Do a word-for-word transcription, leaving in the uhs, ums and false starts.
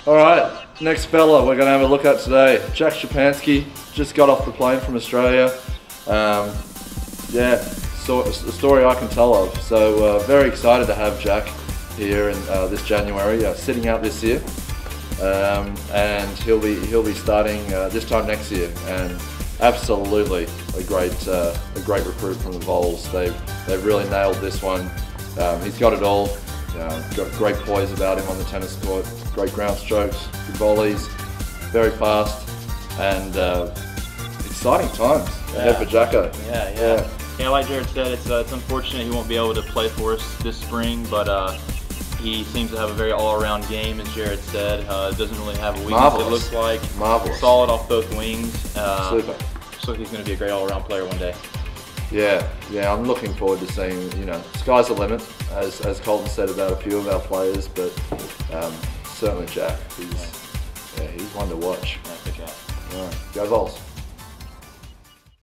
All right, next fella we're going to have a look at today. Jack Schipanski just got off the plane from Australia. Um, yeah, so it's a story I can tell of. So uh, very excited to have Jack here in uh, this January, uh, sitting out this year, um, and he'll be he'll be starting uh, this time next year. And absolutely a great uh, a great recruit from the Vols. They've they've really nailed this one. Um, he's got it all. Uh, got great poise about him on the tennis court, great ground strokes, good volleys, very fast, and uh, exciting times yeah. ahead for Jacko. Yeah, yeah, yeah. Yeah, like Jared said, it's, uh, it's unfortunate he won't be able to play for us this spring, but uh, he seems to have a very all-around game, as Jared said. Uh, doesn't really have a weakness, Marvelous. it looks like. Marvelous. Solid off both wings. Uh, Super. Looks like he's going to be a great all-around player one day. Yeah, yeah, I'm looking forward to seeing, you know, sky's the limit, as, as Colton said about a few of our players, but um, certainly Jack, he's, yeah, he's one to watch. Yeah, good job. All right, go Vols.